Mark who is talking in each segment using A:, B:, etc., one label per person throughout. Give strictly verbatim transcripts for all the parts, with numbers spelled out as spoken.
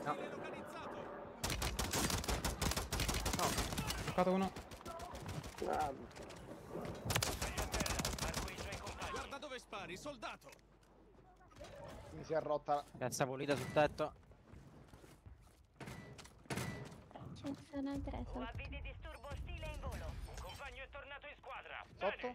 A: No.
B: No. Ho toccato uno.
C: Ah.
A: Guarda dove spari, soldato!
D: Mi si è rotta.
B: Piazza pulita sul tetto.
E: Ci sono tre
F: U A V di disturbo ostile in volo. Un compagno è tornato in squadra.
D: Sotto?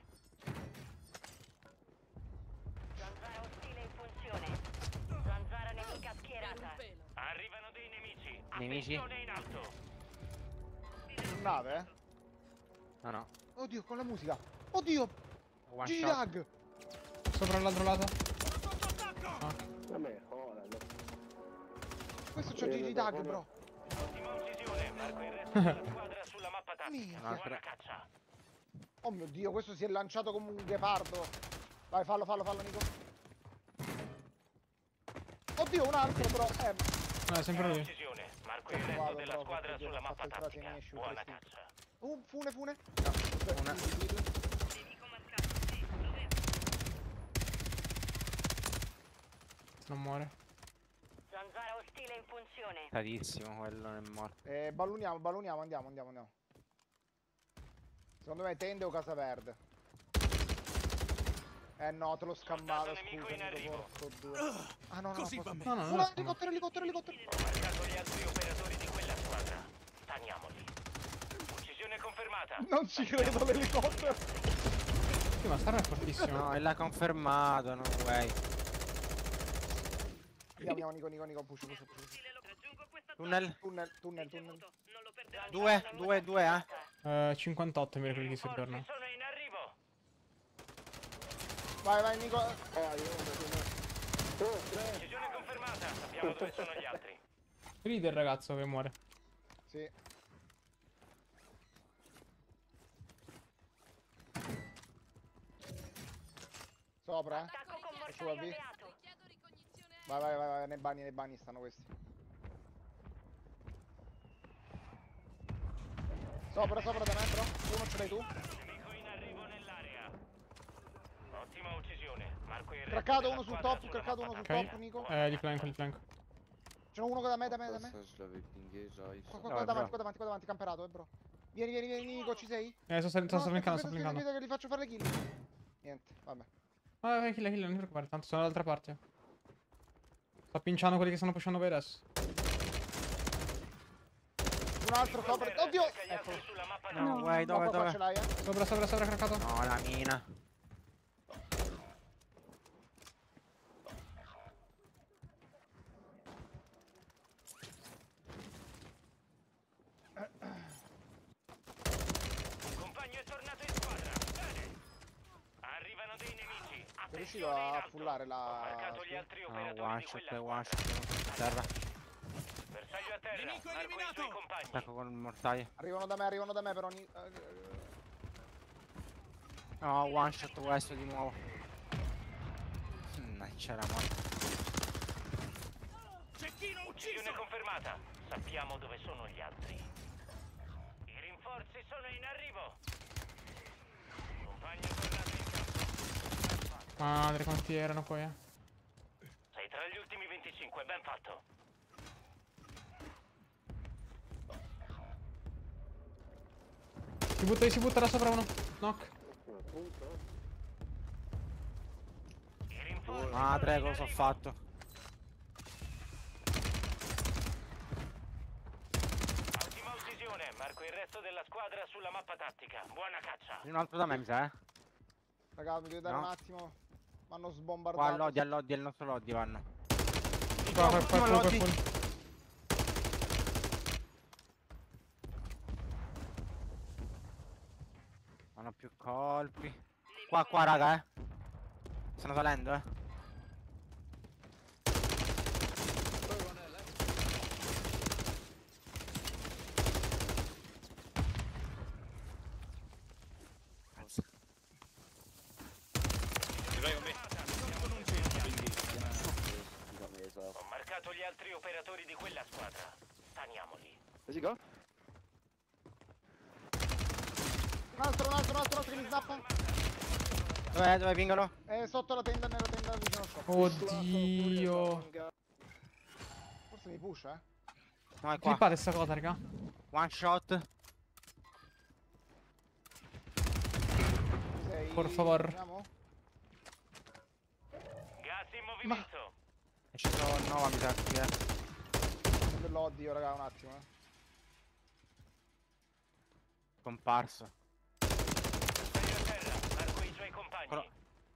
F: Zanzara ostile in funzione. Zanzara nemica schierata. Arrivano dei nemici.
B: Nemici?
F: Attenzione in alto.
D: Sul nave, eh?
B: No, no.
D: Oddio, con la musica. Oddio!
B: One
D: Gigi
B: shot.
D: lag!
B: Sopra l'altro lato.
C: A me, oh, la
D: Questo c'è Gigi lag, bro.
F: Ottima uccisione. Marco il resto della squadra sulla mappa tattica.
D: Minchia.
F: Buona caccia.
D: Oh mio Dio, questo si è lanciato come un ghepardo. Vai, fallo, fallo, fallo, Nico. Oddio, un altro, bro. Eh,
B: No, è sempre
F: Buona
B: lui.
F: uccisione. Marco il resto
D: vado,
F: della
D: bro,
F: squadra
D: perché
F: sulla
D: ho fatto
F: mappa
D: il frate
F: tattica.
D: miei shoot,
F: Buona
D: questi.
F: caccia.
D: uh, fune, fune.
B: Una. Non muore.
F: Zanzara ostile in funzione.
B: Tantissimo, quello non è morto.
D: Eh, balloniamo, balloniamo, andiamo, andiamo, andiamo. Secondo me tende o casa verde. Eh no, te l'ho scambato,
F: Soldato nemico
D: scusa,
F: in
D: Nico,
F: arrivo.
D: porco due. Ah no, no,
A: Così
D: no,
A: va
D: posso-
A: bene.
B: No, no,
D: Oh,
B: non
D: no,
B: è
D: elicottero, elicottero, elicottero.
F: Ho marcato gli altri operatori di quella squadra. Staniamoli. Uccisione confermata.
D: Non ci credo l'elicottero.
B: Sì, ma Star è fortissimo. No, e l'ha confermato, no way.
D: Andiamo, andiamo, Nico, Nico, Nico, push, push, push.
B: Tunnel.
D: Tunnel, tunnel, tunnel.
B: Due, due, due, eh. Eh, cinquantotto mi quelli che si
F: Rinforzi
B: tornano.
F: sono in arrivo.
D: Vai, vai, Nico.
C: Ah, io non
F: Uccisione confermata. Sappiamo dove sono gli altri.
B: Ride il ragazzo che muore.
D: Sì. Sopra, eh?
F: Attacco con
D: Faccio
F: mortaio
D: la V.
F: alleato.
D: Vai, vai, vai, vai, nei bagni, nei bagni stanno questi. Sopra, sopra da me, bro. Uno ce l'hai tu.
F: Nemico in arrivo nell'area. Ottima uccisione. Marco il resto
D: Craccato
F: della
D: uno sul
F: squadra
D: top,
F: sulla
D: craccato uno
F: mappa
D: sul
B: Ok.
D: top, Nico.
B: Eh, di flanco, di flanco.
D: Ce n'è uno da me, da me, da me.
G: Passage l'avais pingé, j'arrive.
D: Qua, qua,
B: No,
D: qua
B: è
D: davanti,
B: bro.
D: qua davanti, qua davanti, camperato, eh, bro. Vieni, vieni, vieni, Nico, ci sei?
B: Eh, sto, sto, sto
D: No, aspetta,
B: flankando, sto
D: aspetta,
B: flankando.
D: aspetta, che gli faccio fare le kill. Niente, vabbè.
B: Vai, vai, kill, kill, non ti preoccupare, tanto sono dall'altra parte. Sto pinciando quelli che stanno pushando per adesso.
D: Un altro sopra. Oddio!
F: Cerca gli altri
D: Ecco.
F: sulla mappa
B: No,
F: tattica.
B: way, dove,
D: Qua, qua,
B: dove?
D: ce l'hai, eh?
B: Sopra, sopra, sopra, craccato. No, la mina.
F: Un compagno è tornato in squadra. Bene. Arrivano dei nemici.
D: Sei riuscito
F: Attenzione in
D: a
F: alto.
D: fullare la...
F: Ho marcato gli
D: sì?
F: altri
B: No,
F: operatori
B: one
F: di
B: shot,
F: quella
B: one
F: squadra.
B: shot. Terra.
F: Bersaglio a terra.
A: Nemico
F: Marco i
A: eliminato.
F: suoi compagni.
B: Attacco con il mortaio.
D: Arrivano da me, arrivano da me, però... Ni- eh,
B: No, one shot questo di nuovo. Non c'era morto.
A: Cecchino
F: Uccisione
A: ucciso!
F: confermata. Sappiamo dove sono gli altri. I rinforzi sono in arrivo. Compagno tornato in campo.
B: Madre, quanti erano poi, eh.
F: Sei tra gli ultimi venticinque, ben fatto.
B: Si butta, si butta da sopra uno. Knock.
F: I rinforzi
B: Madre,
F: sono in
B: cosa ho
F: arrivo.
B: fatto?
F: Ottima uccisione. Marco il resto della squadra sulla mappa tattica. Buona caccia.
B: Un altro da me, mi sa, eh.
D: Raga, mi devi dare
B: No.
D: un attimo. Mi hanno
B: Qua
D: sbombardato.
B: all'Odi, all'Odi, al nostro Lodi vanno.
D: Qua, qua, qua, qua,
B: Lodi.
D: qua.
B: Non ho più colpi. Qua, qua, raga, eh. Stanno salendo, eh.
F: Ho marcato gli altri operatori di quella squadra. Staniamoli.
C: Vas-y, go.
D: Un altro, un altro, un altro, un altro che mi snappa.
B: Dov'è, dov'è, pingalo?
D: È sotto la tenda, nella tenda vicino al shop.
B: Oddio.
D: Forse mi pusha, eh.
G: No, è qua.
B: Clippate sta cosa, raga.
G: One shot.
D: Sei...
B: Por favor.
D: Andiamo?
F: Gas in movimento.
G: E ci sono Nova, mi sa qui, eh.
D: Dell'oddio, raga, un attimo, eh.
G: Comparso.
F: Taglio a terra, marco i suoi compagni.
G: Però-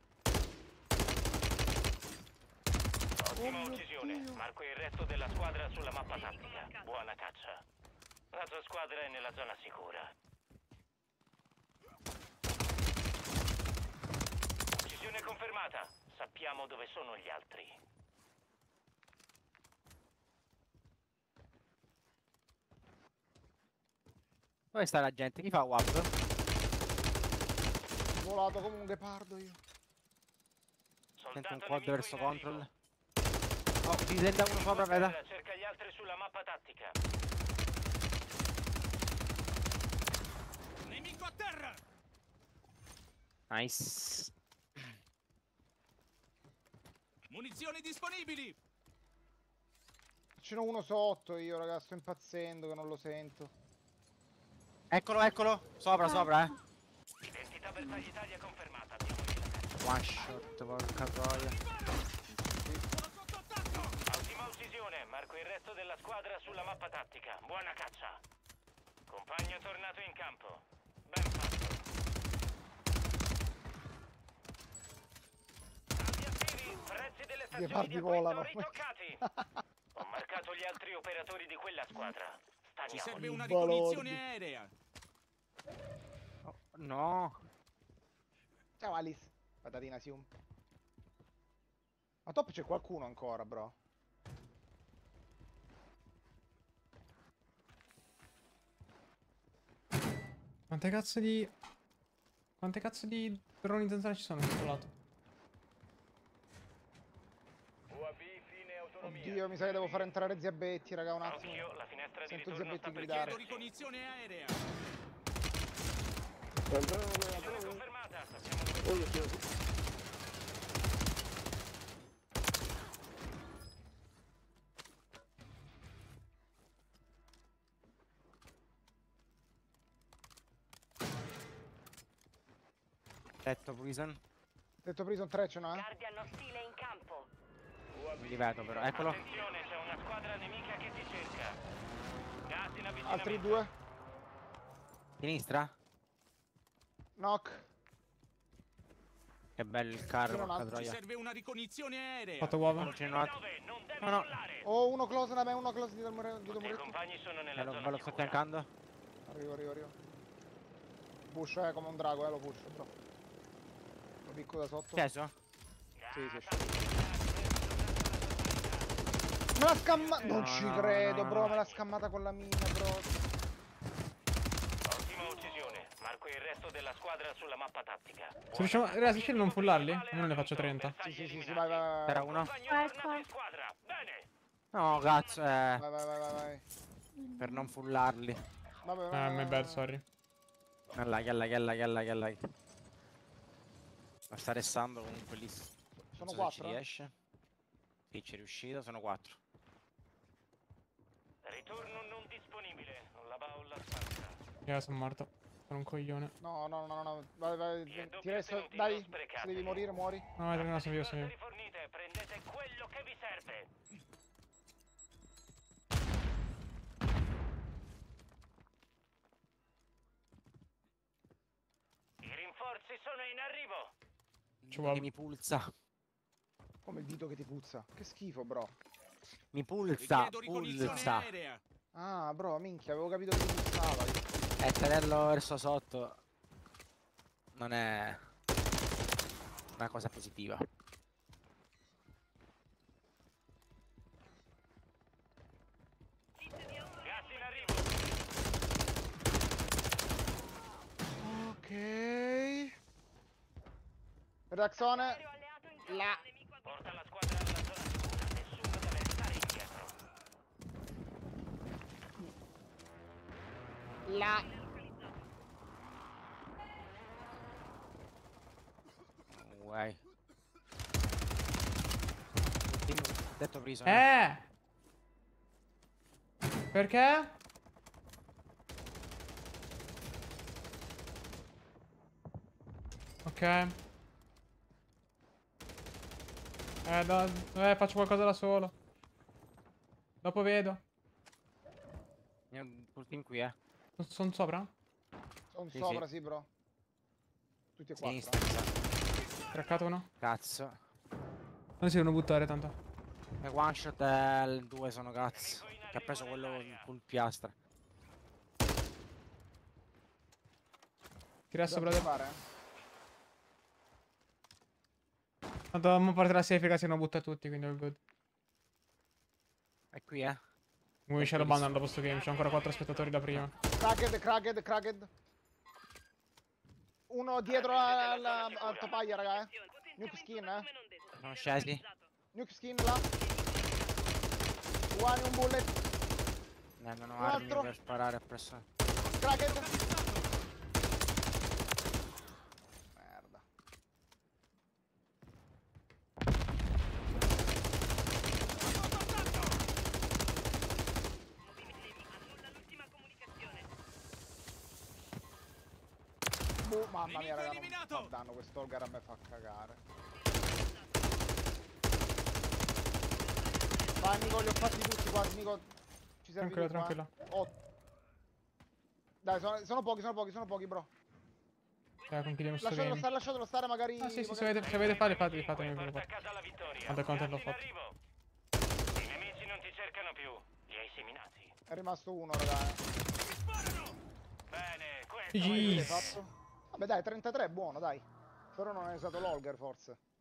F: Ottima uccisione. Marco il resto della squadra sulla mappa tattica. Buona caccia. La tua squadra è nella zona sicura. Uccisione confermata. Sappiamo dove sono gli altri.
G: Dove sta la gente? Chi fa W A P?
D: Volato come un ghepardo io.
G: Sento un
F: Soldato
G: quad
F: nemico
G: verso
F: in
G: control.
F: arrivo.
G: Oh, ti senta uno sopra, veda.
F: Cerca gli altri sulla mappa tattica.
A: Nemico a terra!
G: Nice.
A: Munizioni disponibili!
D: Ce n'ho uno sotto io, raga, sto impazzendo che non lo sento.
G: Eccolo, eccolo. Sopra, sopra, eh.
F: Identità bersaglio Italia confermata. Diamogli la caccia.
G: One shot, porca troia.
A: Sono sotto attacco!
F: Ottima uccisione. Marco il resto della squadra sulla mappa tattica. Buona caccia. Compagno tornato in campo. Ben fatto. Avviattivi, prezzi delle stazioni
D: Ghepardi
F: di acquisto
D: volano.
F: ritoccati. Ho marcato gli altri operatori di quella squadra.
A: Ci
F: Staniamo.
A: serve una
D: balordi.
A: ricognizione aerea!
G: Oh, no.
D: Ciao Alice. Patatina Sium. Ma top c'è qualcuno ancora, bro.
B: Quante cazzo di... Quante cazzo di droni zanzara ci sono a questo lato?
F: U A V fine autonomia.
D: Oddio, mi sa che devo fare entrare Ziabetti, raga, un attimo.
F: Occhio, la finestra di
D: Sento
F: ritorno
D: Ziabetti
F: sta per
D: gridare.
A: Chiedo ricognizione aerea!
C: Entrano nella
F: chiudere.
C: torre.
F: Confermata, sappiamo dove.
C: Oh, io sì.
G: Detto prison.
D: Detto prison tre ce n'ho, eh?
E: Guardian ostile in campo.
G: Mi ripeto però, eccolo.
F: Attenzione, c'è una squadra nemica che ti cerca. Gas in avvicinamento.
D: Altri due.
G: Sinistra?
D: Knock.
G: Che bello il carro,
D: Io non
G: porca
D: ho-
A: Ci
G: troia.
A: serve una ricognizione aerea!
B: Fatto uova.
G: Non ce n'ho altro.
F: Dove? Non devi
G: No, no.
F: mollare.
D: Oh, uno close da me, uno close di Domore- di
F: I tuoi
D: Domoretto.
F: compagni sono nella
G: Ve lo,
F: zona
G: ve lo sto
F: sicura.
G: affiancando.
D: Arrivo, arrivo, arrivo. Push, eh, come un drago, eh, lo push, bro. Lo picco da sotto.
G: Sceso?
D: Sì, sì, sì. Me l'ha scammata. Non
G: No,
D: ci
G: no,
D: credo,
G: no,
D: bro.
G: no.
D: Me l'ha scammata con la mina, bro.
F: Ottima uccisione. Marco il resto della squadra sulla mappa tattica.
B: Se riusciamo... Raga, riesci a non fullarli? Io non ne faccio trenta.
D: Sì, sì, sì, sì, vai, vai, vai.
G: C'era uno?
F: Compagno
E: Vai,
F: tornato
E: qua.
F: in squadra. Bene.
G: No, cazzo, eh.
D: Vai, vai, vai, vai, vai.
G: Per non fullarli.
D: Vabbè,
B: Eh,
D: vai,
B: my
D: vai,
B: bad,
D: vai.
B: sorry.
G: Yalla, yalla, yalla, yalla, yalla. Ma sta restando comunque lì.
D: Sono
G: Non so se
D: quattro,
G: ci
D: eh.
G: riesce. Sì, ci è riuscito, sono quattro.
F: Ritorno non disponibile. La baulla spazza.
B: Io sono morto. Sono un coglione.
D: No, no, no, no. Vai, vai.
F: Chiedo
D: Ti resto.
F: benvenuti,
D: Dai.
F: non sprecate.
D: Se devi morire, muori.
B: No, vai, no, sono vivo, sono vivo.
F: Rifornite, prendete quello che vi serve. I rinforzi sono in arrivo.
B: Ci vuole.
G: Che mi pulsa.
D: Come il dito che ti puzza. Che schifo, bro.
G: Mi pulsa,
A: Richiedo ricognizione
G: pulsa.
A: aerea!
D: Ah, bro, minchia, avevo capito che ti puzzava. io.
G: E tenerlo verso sotto non è una cosa positiva.
F: Gas in arrivo.
D: Ok. Redazione. Là.
F: Porta la squadra alla zona sicura. Nessuno deve stare indietro.
D: Là.
G: Uai. Detto preso.
B: Eh! Perché? Ok. Eh, da, eh, faccio qualcosa da solo. Dopo vedo.
G: Io- Full team qui, eh.
B: Sono sopra?
D: Sono
G: Sì,
D: sopra,
G: sì.
D: sì, bro. Tutti e quattro.
G: Sinistra, mi sa.
B: Craccato uno.
G: Cazzo.
B: Non si devono buttare tanto.
G: E one shot e il due sono cazzo. Che ha preso quello sul piastra.
B: Ti resto,
D: Dobbiamo
B: brother.
D: fare?
B: Tanto non parte la safe, se no butta tutti, quindi all good.
G: È qui, eh.
B: Mi shadow ban dopo sto game, c'ho ancora quattro spettatori da prima.
D: Cracked, cracked, cracked. Uno dietro alla, alla topaglia, raga, eh. Nuke skin, eh.
G: Sono scesi.
D: Nuke skin là. One, un bullet.
G: Nemmeno
D: Un
G: armi
D: altro.
G: per sparare presso.
D: Cracked. Merda. Boh, mamma mia, raga, non
A: eliminato.
D: fa danno questo Olgar, a me fa cagare. Vai Nico, li ho fatti tutti qua, Nico. Ci servi
B: Tranquillo,
D: tu qua, eh.
B: tranquillo.
D: Oh. Dai, sono, sono pochi, sono pochi, sono pochi, bro.
B: Eh, conchiudiamo sto
D: Lasciatelo
B: game.
D: stare, lasciatelo stare, magari...
B: Ah sì, sì, se
D: magari-
B: avete, se avete fare, fate, fatemi
F: Porta a
B: quello.
F: casa la vittoria.
B: Quanto content l'ho
F: Gli altri in
B: fatto?
F: arrivo. I nemici non ti cercano più. Li hai seminati.
D: È rimasto uno, raga. eh.
F: Bene, questo
B: G
F: è
D: Che hai
B: G's.
D: fatto? Vabbè dai, trentatré è buono, dai. Però non hai usato l'Olger, forse.